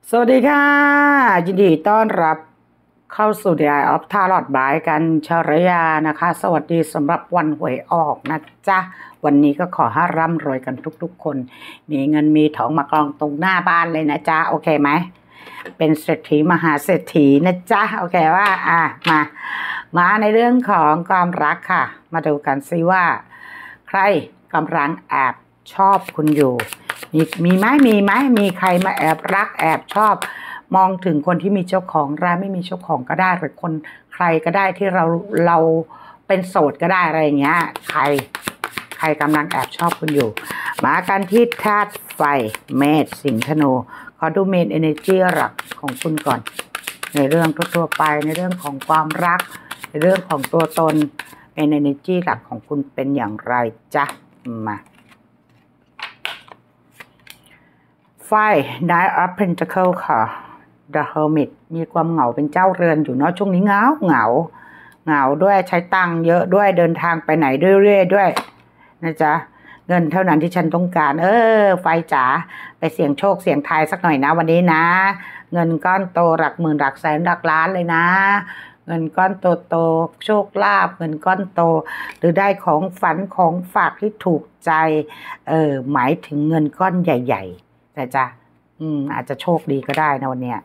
สวัสดีค่ะยินดีต้อนรับเข้าสู่ The Eye of Tarot by กันชรยานะคะสวัสดีสำหรับวันหวยออกนะจ๊ะวันนี้ก็ขอให้ร่ำรวยกันทุกๆคนมีเงินมีทองมากองตรงหน้าบ้านเลยนะจ๊ะโอเคไหมเป็นเศรษฐีมหาเศรษฐีนะจ๊ะโอเคว่ามาในเรื่องของความรักค่ะมาดูกันซิว่าใครกำลังแอบชอบคุณอยู่มีไหมมีใครมาแอบรักแอบชอบมองถึงคนที่มีเจ้าของและไม่มีเจ้าของก็ได้หรือคนใครก็ได้ที่เราเป็นโสดก็ได้อะไรอย่างเงี้ยใครกำลังแอบชอบคุณอยู่มากันที่ธาตุไฟเมษสิงห์ธนูขอดูเมน energy หลักของคุณก่อนในเรื่องทั่วๆไปในเรื่องของความรักในเรื่องของตัวตนเมน energy หลักของคุณเป็นอย่างไรจ๊ะมาไฟ Nine of Pentacles ค่ะ The Hermit มีความเหงาเป็นเจ้าเรือนอยู่เนาะช่วงนี้เหงาด้วยใช้ตังค์เยอะด้วยเดินทางไปไหนเรื่อยๆด้วยนะจ๊ะเงินเท่านั้นที่ฉันต้องการไฟจ๋าไปเสี่ยงโชคเสี่ยงทายสักหน่อยนะวันนี้นะเงินก้อนโตหลักหมื่นหลักแสนหลักล้านเลยนะเงินก้อนโตโชคลาภเงินก้อนโตหรือได้ของฝันของฝากที่ถูกใจหมายถึงเงินก้อนใหญ่ๆแต่จะอาจจะโชคดีก็ได้นะวันเนี้ย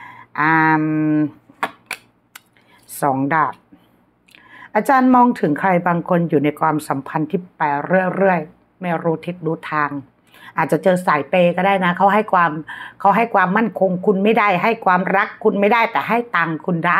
2 ดาบอาจารย์มองถึงใครบางคนอยู่ในความสัมพันธ์ที่ไปเรื่อยๆไม่รู้ทิศรู้ทางอาจจะเจอสายเปย์ก็ได้นะเขาให้ความมั่นคงคุณไม่ได้ให้ความรักคุณไม่ได้แต่ให้ตังค์คุณได้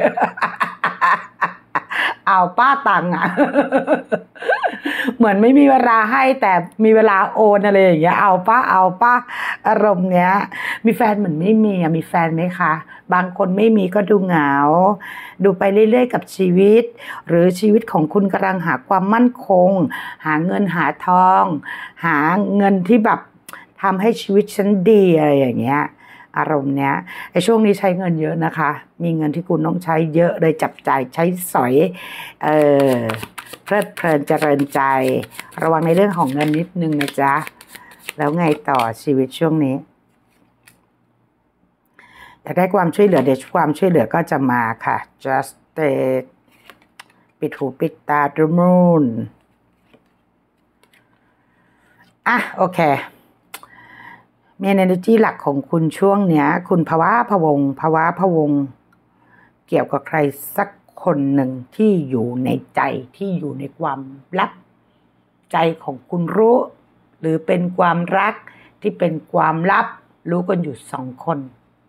เอาป้าตังค์เหมือนไม่มีเวลาให้แต่มีเวลาโอนอะไรอย่างเงี้ยเอาป้าอารมณ์เนี้ยมีแฟนเหมือนไม่มีมีแฟนไหมคะบางคนไม่มีก็ดูเหงาดูไปเรื่อยๆกับชีวิตหรือชีวิตของคุณกำลังหาความมั่นคงหาเงินหาทองหาเงินที่แบบทำให้ชีวิตฉันดีอะไรอย่างเงี้ยอารมณ์เนี้ยไอ้ช่วงนี้ใช้เงินเยอะนะคะมีเงินที่คุณต้องใช้เยอะเลยจับจ่ายใช้สอยเพลิดเพลินเจริญใจระวังในเรื่องของเงินนิดนึงนะจ๊ะแล้วไงต่อชีวิตช่วงนี้อยากได้ความช่วยเหลือเดี๋ยวความช่วยเหลือก็จะมาค่ะ just take ปิดหูปิดตาดูมูนโอเคเมน energy หลักของคุณช่วงเนี้ยคุณภาวะพะวงเกี่ยวกับใครสักคนหนึ่งที่อยู่ในใจที่อยู่ในความลับใจของคุณรู้หรือเป็นความรักที่เป็นความลับรู้กันอยู่2 คน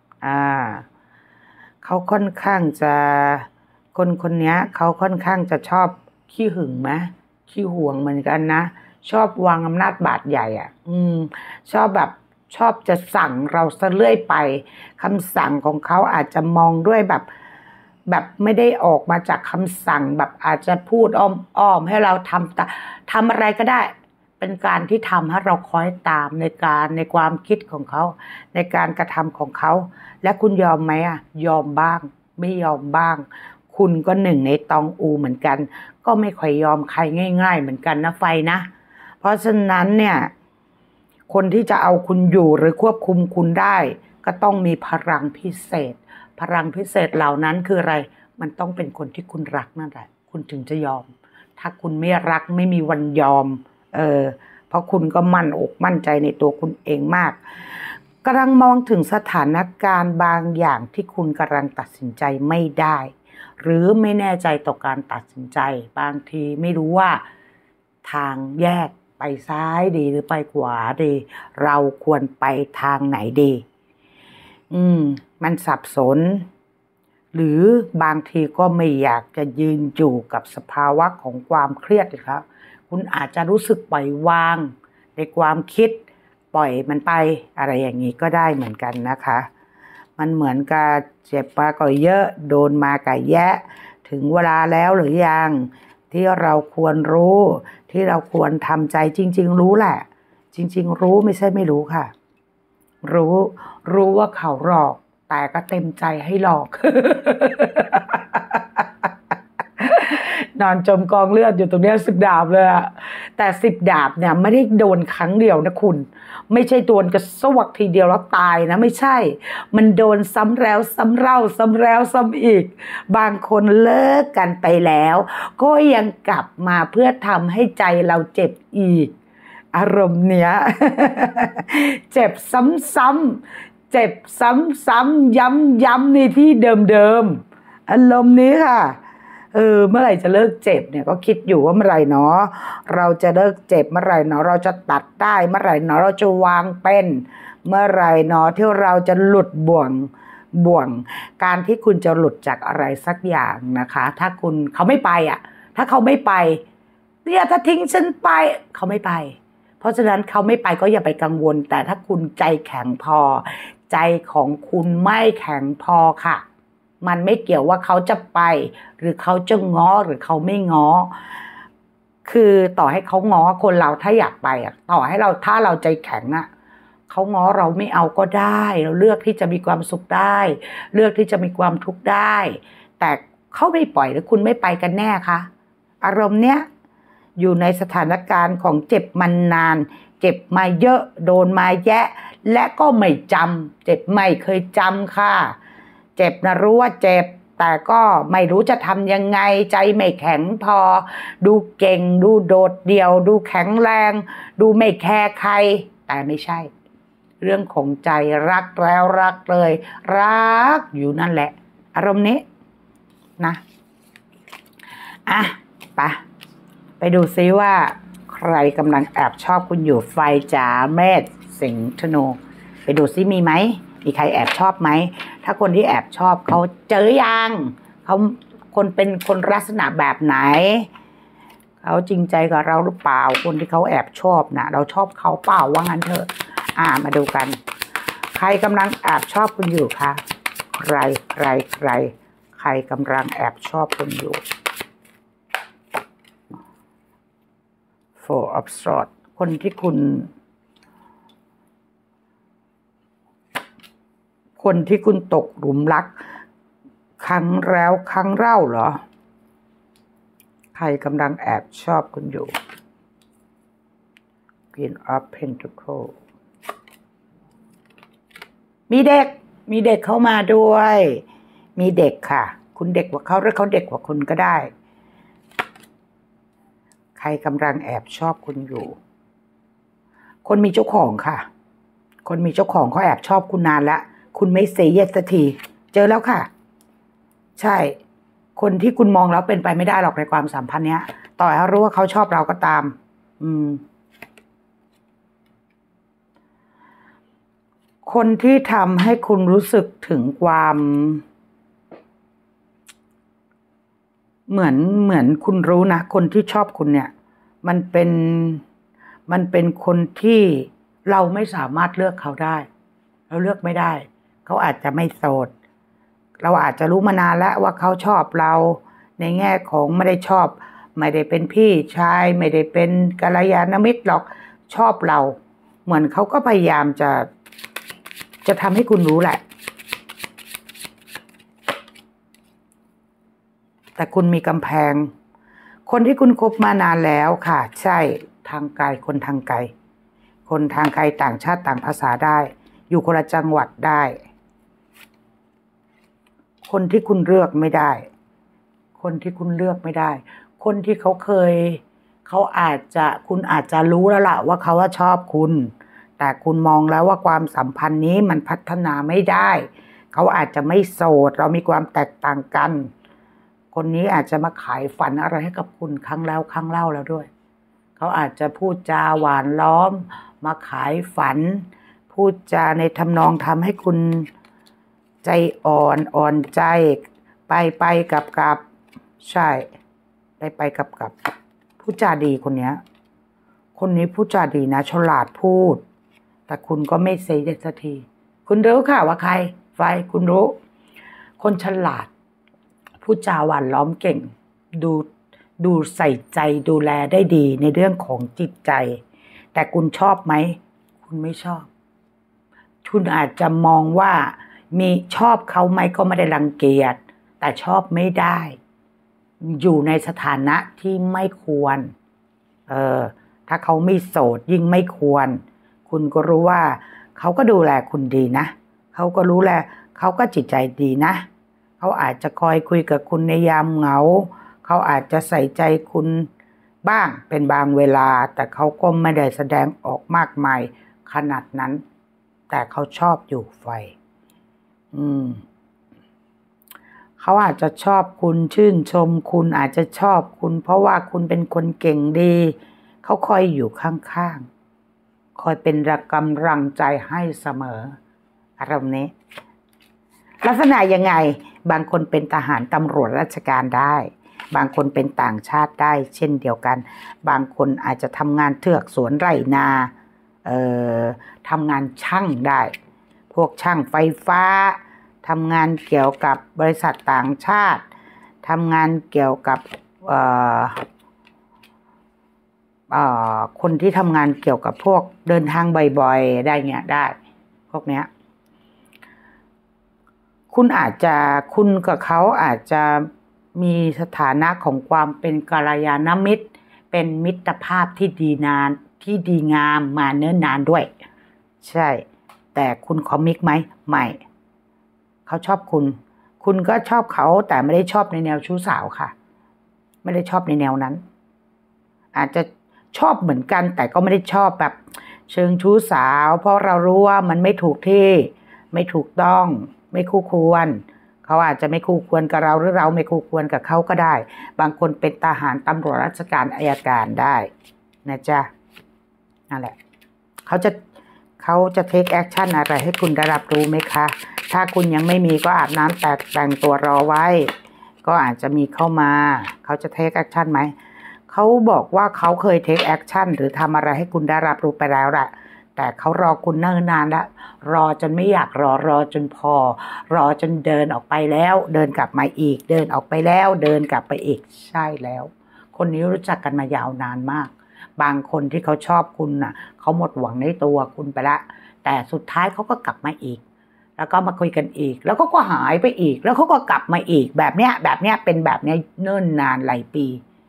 เขาค่อนข้างจะคนนี้เขาค่อนข้างจะชอบขี้หึงไหมขี้หวงเหมือนกันนะชอบวางอำนาจบาดใหญ่ชอบจะสั่งเราซะเรื่อยไปคำสั่งของเขาอาจจะมองด้วยแบบไม่ได้ออกมาจากคำสั่งแบบอาจจะพูดอ้อมให้เราทำอะไรก็ได้เป็นการที่ทำให้เราคอยตามในความคิดของเขาในการกระทำของเขาและคุณยอมไหมยอมบ้างไม่ยอมบ้างคุณก็หนึ่งในตองอูเหมือนกันก็ไม่ค่อยยอมใครง่ายๆเหมือนกันนะไฟนะเพราะฉะนั้นเนี่ยคนที่จะเอาคุณอยู่หรือควบคุมคุณได้ก็ต้องมีพลังพิเศษเหล่านั้นคืออะไรมันต้องเป็นคนที่คุณรักนั่นแหละคุณถึงจะยอมถ้าคุณไม่รักไม่มีวันยอมเพราะคุณก็มั่นอกมั่นใจในตัวคุณเองมากกำลังมองถึงสถานการณ์บางอย่างที่คุณกำลังตัดสินใจไม่ได้หรือไม่แน่ใจต่อการตัดสินใจบางทีไม่รู้ว่าทางแยกไปซ้ายดีหรือไปขวาดีเราควรไปทางไหนดีมันสับสนหรือบางทีก็ไม่อยากจะยืนอยู่กับสภาวะของความเครียดเลยครับคุณอาจจะรู้สึกปล่อยวางในความคิดปล่อยมันไปอะไรอย่างนี้ก็ได้เหมือนกันนะคะมันเหมือนกับเจ็บมาก็เยอะโดนมาก็แยะถึงเวลาแล้วหรือยังที่เราควรรู้ที่เราควรทำใจจริงๆรู้แหละจริงๆรู้ไม่ใช่ไม่รู้ค่ะรู้ว่าเขาหลอกแต่ก็เต็มใจให้หลอกนอนจมกองเลือดอยู่ตรงเนี้ย10 ดาบเลยอะแต่10 ดาบเนี่ยไม่ได้โดนครั้งเดียวนะคุณไม่ใช่โดนกระซวกทีเดียวแล้วตายนะไม่ใช่มันโดนซ้ำแล้วซ้ำเล่าซ้ำแล้วซ้ำอีกบางคนเลิกกันไปแล้วก็ยังกลับมาเพื่อทำให้ใจเราเจ็บอีกอารมณ์เนี้ย เจ็บซ้ำๆเจ็บซ้ำๆย้ำๆในที่เดิมๆอารมณ์นี้ค่ะเมื่อไหร่จะเลิกเจ็บเนี่ยก็คิดอยู่ว่าเมื่อไหร่เนาะเราจะเลิกเจ็บเมื่อไหร่เนาะเราจะตัดได้เมื่อไหร่เนาะเราจะวางเป็นเมื่อไหร่เนาะที่เราจะหลุดบ่วงการที่คุณจะหลุดจากอะไรสักอย่างนะคะถ้าเขาไม่ไปอ่ะถ้าเขาไม่ไปเนี่ยถ้าทิ้งฉันไปเขาไม่ไปเพราะฉะนั้นเขาไม่ไปก็อย่าไปกังวลแต่ถ้าคุณใจแข็งพอใจของคุณไม่แข็งพอค่ะมันไม่เกี่ยวว่าเขาจะไปหรือเขาจะง้อหรือเขาไม่ง้อคือต่อให้เขาง้อคนเราถ้าอยากไปอ่ะต่อให้ถ้าเราใจแข็งอ่ะเขาง้อเราไม่เอาก็ได้เราเลือกที่จะมีความสุขได้เลือกที่จะมีความทุกข์ได้แต่เขาไม่ปล่อยหรือคุณไม่ไปกันแน่คะอารมณ์เนี้ยอยู่ในสถานการณ์ของเจ็บมันนานเจ็บมาเยอะโดนมาแยะและก็ไม่จำเจ็บไม่เคยจำค่ะเจ็บนะรู้ว่าเจ็บแต่ก็ไม่รู้จะทำยังไงใจไม่แข็งพอดูเก่งดูโดดเดี่ยวดูแข็งแรงดูไม่แคร์ใครแต่ไม่ใช่เรื่องของใจรักแล้วรักเลยรักอยู่นั่นแหละอารมณ์นี้นะไปดูซิว่าใครกำลังแอบชอบคุณอยู่ไฟจ๋าเมษสิงห์ธนูไปดูซิมีไหมมีใครแอบชอบไหมถ้าคนที่แอบชอบเขาเจอยังเขาเป็นคนลักษณะแบบไหนเขาจริงใจกับเราหรือเปล่าคนที่เขาแอบชอบนะเราชอบเขาเปล่าว่างั้นเถอะมาดูกันใครกำลังแอบชอบคุณอยู่คะใครกำลังแอบชอบคุณอยู่ Four of Swords คนที่คุณตกหลุมรักครั้งแล้วครั้งเล่าเหรอใครกำลังแอบชอบคุณอยู่ Queen of Pentacles มีเด็กเข้ามาด้วยมีเด็กค่ะคุณเด็กกว่าเขาหรือเขาเด็กกว่าคุณก็ได้ใครกำลังแอบชอบคุณอยู่คนมีเจ้าของค่ะคนมีเจ้าของเขาแอบชอบคุณนานแล้วคุณไม่เซย์เยสสักทีเจอแล้วค่ะใช่คนที่คุณมองแล้วเป็นไปไม่ได้หรอกในความสัมพันธ์เนี้ยต่อให้รู้ว่าเขาชอบเราก็ตามคนที่ทำให้คุณรู้สึกถึงความเหมือนคุณรู้นะคนที่ชอบคุณเนี่ยมันเป็นคนที่เราไม่สามารถเลือกเขาได้เราเลือกไม่ได้เขาอาจจะไม่โสดเราอาจจะรู้มานานแล้วว่าเขาชอบเราในแง่ของไม่ได้ชอบไม่ได้เป็นพี่ชายไม่ได้เป็นกัลยาณมิตรหรอกชอบเราเหมือนเขาก็พยายามจะทำให้คุณรู้แหละแต่คุณมีกำแพงคนที่คุณคบมานานแล้วค่ะใช่ทางไกลคนทางไกลต่างชาติต่างภาษาได้อยู่คนละจังหวัดได้คนที่คุณเลือกไม่ได้คนที่คุณอาจจะรู้แล้วล่ะว่าเขาว่าชอบคุณแต่คุณมองแล้วว่าความสัมพันธ์นี้มันพัฒนาไม่ได้เขาอาจจะไม่โสดเรามีความแตกต่างกันคนนี้อาจจะมาขายฝันอะไรให้กับคุณครั้งแล้วครั้งเล่าแล้วด้วยเขาอาจจะพูดจาหวานล้อมมาขายฝันพูดจาในทำนองทำให้คุณใจอ่อนใจไปกับใช่ไปกับพูดจาดีคนนี้พูดจาดีนะฉลาดพูดแต่คุณก็ไม่เซย์เด็ดสักทีคุณรู้ค่ะว่าใครไฟคุณรู้คนฉลาดพูดจาหวานล้อมเก่งดูใส่ใจดูแลได้ดีในเรื่องของจิตใจแต่คุณชอบไหมคุณไม่ชอบคุณอาจจะมองว่ามีชอบเขาไหมก็ไม่ได้รังเกียจแต่ชอบไม่ได้อยู่ในสถานะที่ไม่ควรถ้าเขาไม่โสดยิ่งไม่ควรคุณก็รู้ว่าเขาก็ดูแลคุณดีนะเขาก็รู้แลเขาก็จิตใจดีนะเขาอาจจะคอยคุยกับคุณในยามเหงาเขาอาจจะใส่ใจคุณบ้างเป็นบางเวลาแต่เขาก็ไม่ได้แสดงออกมากมายขนาดนั้นแต่เขาชอบอยู่ไฟเขาอาจจะชอบคุณชื่นชมคุณอาจจะชอบคุณเพราะว่าคุณเป็นคนเก่งดีเขาคอยอยู่ข้างๆคอยเป็นกำลังใจให้เสมออารมณ์นี้ลักษณะยังไงบางคนเป็นทหารตำรวจราชการได้บางคนเป็นต่างชาติได้เช่นเดียวกันบางคนอาจจะทำงานเทือกสวนไร่นาทำงานช่างได้พวกช่างไฟฟ้าทำงานเกี่ยวกับบริษัทต่างชาติทำงานเกี่ยวกับคนที่ทำงานเกี่ยวกับพวกเดินทางบ่อยๆได้เงี้ยได้พวกเนี้ยคุณกับเขาอาจจะมีสถานะของความเป็นกัลยาณมิตรเป็นมิตรภาพที่ดีงามมาเนิ่นนานด้วยใช่แต่คุณคอมิกไหมไม่เขาชอบคุณก็ชอบเขาแต่ไม่ได้ชอบในแนวชู้สาวค่ะไม่ได้ชอบในแนวนั้นอาจจะชอบเหมือนกันแต่ก็ไม่ได้ชอบแบบเชิงชู้สาวเพราะเรารู้ว่ามันไม่ถูกที่ไม่ถูกต้องไม่คู่ควรเขาอาจจะไม่คู่ควรกับเราหรือเราไม่คู่ควรกับเขาก็ได้บางคนเป็นทหารตำรวจราชการอัยการได้นะจ๊ะนั่นแหละเขาจะเทคแอคชั่นอะไรให้คุณได้รับรู้ไหมคะถ้าคุณยังไม่มีก็อาบน้ำแต่งตัวรอไว้ก็อาจจะมีเข้ามาเขาจะเทคแอคชั่นไหมเขาบอกว่าเขาเคยเทคแอคชั่นหรือทำอะไรให้คุณได้รับรู้ไปแล้วแหละแต่เขารอคุณเนิ่นนานแล้วรอจนไม่อยากรอจนพอรอจนเดินออกไปแล้วเดินกลับมาอีกเดินออกไปแล้วเดินกลับไปอีกใช่แล้วคนนี้รู้จักกันมายาวนานมากบางคนที่เขาชอบคุณน่ะเขาหมดหวังในตัวคุณไปละแต่สุดท้ายเขาก็กลับมาอีกแล้วก็มาคุยกันอีกแล้วก็หายไปอีกแล้วเขาก็กลับมาอีกแบบเนี้ยเป็นแบบเนี้ยเนิ่นนานหลายปี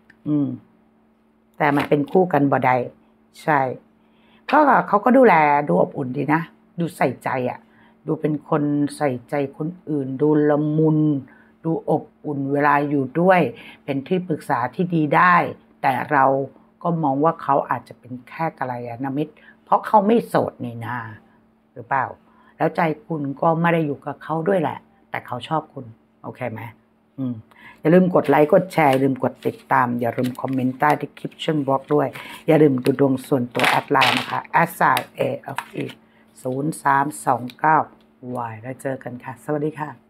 แต่มันเป็นคู่กันบ่ได้ใช่เขาก็ดูแลดูอบอุ่นดีนะดูใส่ใจดูเป็นคนใส่ใจคนอื่นดูละมุนดูอบอุ่นเวลาอยู่ด้วยเป็นที่ปรึกษาที่ดีได้แต่เราก็มองว่าเขาอาจจะเป็นแค่กัลยาณมิตรเพราะเขาไม่โสดนี่นาหรือเปล่าแล้วใจคุณก็ไม่ได้อยู่กับเขาด้วยแหละแต่เขาชอบคุณโอเคไหมอย่าลืมกดไลค์กดแชร์อย่าลืมกดติดตามอย่าลืมคอมเมนต์ใต้ที่คลิปชั่นบล็อกด้วยอย่าลืมดูดวงส่วนตัวแอดไลน์นะคะ@AFE 0329 แล้วเจอกันค่ะสวัสดีค่ะ